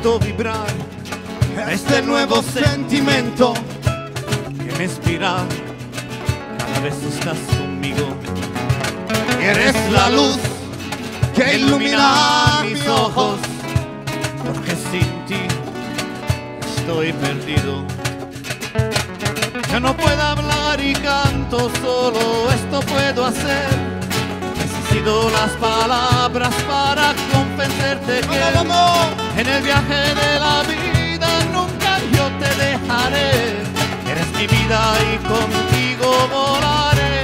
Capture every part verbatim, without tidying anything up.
siento vibrar este nuevo sentimiento que me inspira cada vez estás conmigo. Eres la luz que ilumina mis ojos, porque sin ti estoy perdido. Yo no puedo hablar y canto, solo esto puedo hacer. Necesito las palabras para convencerte que en el viaje de la vida nunca yo te dejaré. Eres mi vida y contigo volaré.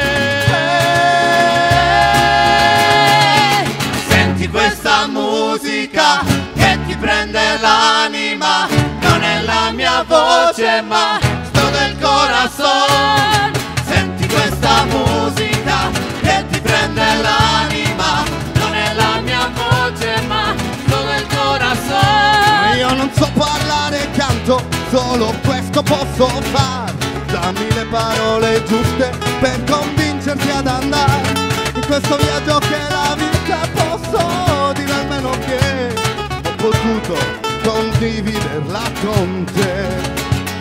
Senti questa musica che ti prende l'anima, non è la mia voce ma sto del corazón. Senti questa musica che ti prende l'anima, non è la mia voce ma sto del corazón. Io non so parlare e canto, solo questo posso fare. Dammi le parole giuste per convincerti ad andare in questo viaggio che la vita. Posso dire almeno che ho potuto condividerla con te.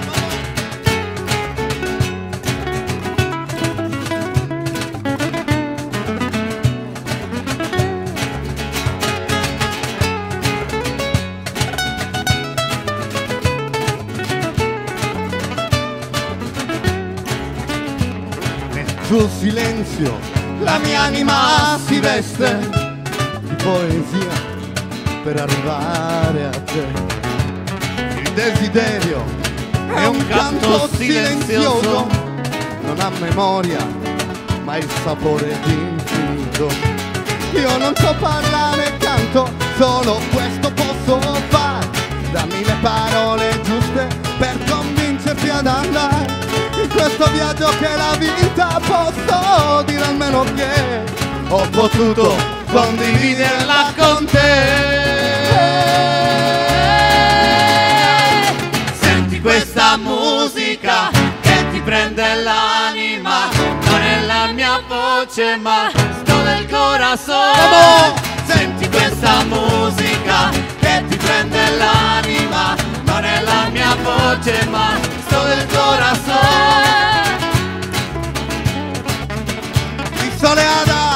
Sul silenzio la mia anima si veste di poesia per arrivare a te. Il desiderio è un canto silenzioso, non ha memoria ma il sapore di infinito. Io non so parlare e canto, solo questo posso fare. Dammi le parole giuste per convincerti ad andare in questo viaggio che la vita. Posso dire almeno che ho potuto condividerla con te. Senti questa musica che ti prende l'anima, non è la mia voce ma sto del corazón. Senti questa musica che ti prende l'anima, non è la mia voce ma sto del corazón. Soleada.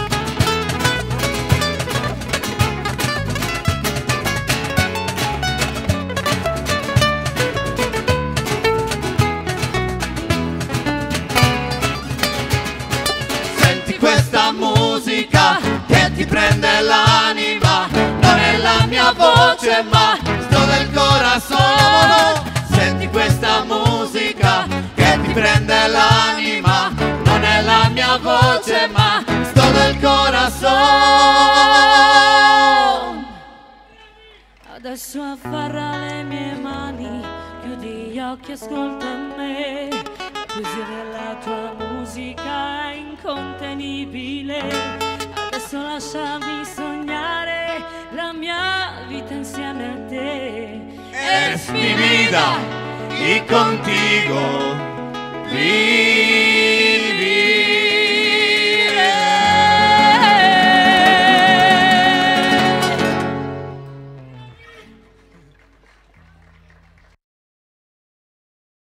Senti questa musica che ti prende l'anima, non è la mia voce ma sto del corazón. Senti questa musica che ti prende l'anima, non è la mia voce ma sto del corazón. Adesso afferra le mie mani, chiudi gli occhi, ascolta me. La poesia della tua musica è incontenibile. Adesso lasciami sognare la mia vita insieme a te. Eres mi vida y contigo vivo.